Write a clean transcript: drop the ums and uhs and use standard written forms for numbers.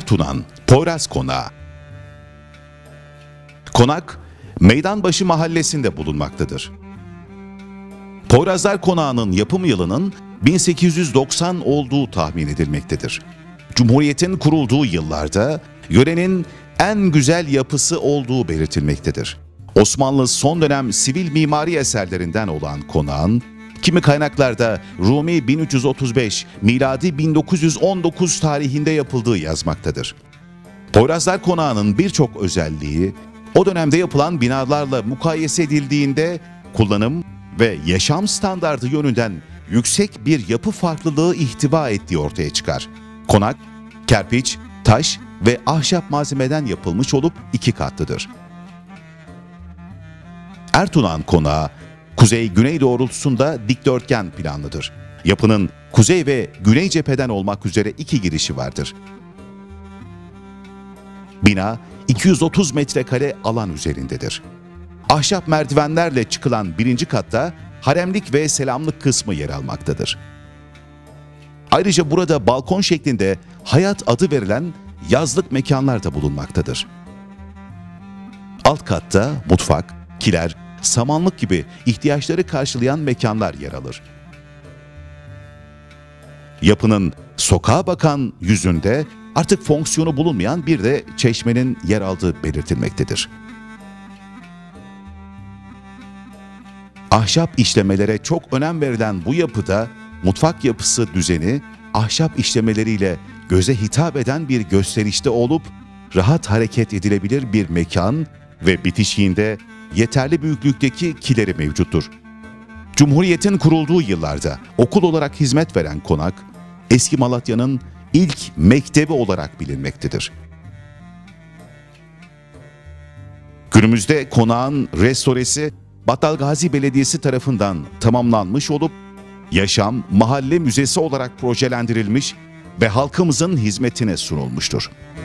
Ertuğrul Poyraz Konağı. Konak, Meydanbaşı mahallesinde bulunmaktadır. Poyrazlar Konağı'nın yapım yılının 1890 olduğu tahmin edilmektedir. Cumhuriyet'in kurulduğu yıllarda yörenin en güzel yapısı olduğu belirtilmektedir. Osmanlı son dönem sivil mimari eserlerinden olan konağın, kimi kaynaklarda Rumi 1335, miladi 1919 tarihinde yapıldığı yazmaktadır. Poyrazlar Konağı'nın birçok özelliği, o dönemde yapılan binalarla mukayese edildiğinde kullanım ve yaşam standardı yönünden yüksek bir yapı farklılığı ihtiva ettiği ortaya çıkar. Konak, kerpiç, taş ve ahşap malzemeden yapılmış olup 2 katlıdır. Ertuğrul Konağı, kuzey-güney doğrultusunda dikdörtgen planlıdır. Yapının kuzey ve güney cepheden olmak üzere 2 girişi vardır. Bina 230 metrekare alan üzerindedir. Ahşap merdivenlerle çıkılan 1. katta haremlik ve selamlık kısmı yer almaktadır. Ayrıca burada balkon şeklinde hayat adı verilen yazlık mekanlar da bulunmaktadır. Alt katta mutfak, kiler, samanlık gibi ihtiyaçları karşılayan mekanlar yer alır. Yapının sokağa bakan yüzünde artık fonksiyonu bulunmayan bir de çeşmenin yer aldığı belirtilmektedir. Ahşap işlemelere çok önem verilen bu yapıda mutfak yapısı düzeni ahşap işlemeleriyle göze hitap eden bir gösterişte olup rahat hareket edilebilir bir mekan ve bitişiğinde yeterli büyüklükteki kileri mevcuttur. Cumhuriyet'in kurulduğu yıllarda okul olarak hizmet veren konak, eski Malatya'nın ilk mektebi olarak bilinmektedir. Günümüzde konağın restoresi Battalgazi Belediyesi tarafından tamamlanmış olup yaşam mahalle müzesi olarak projelendirilmiş ve halkımızın hizmetine sunulmuştur.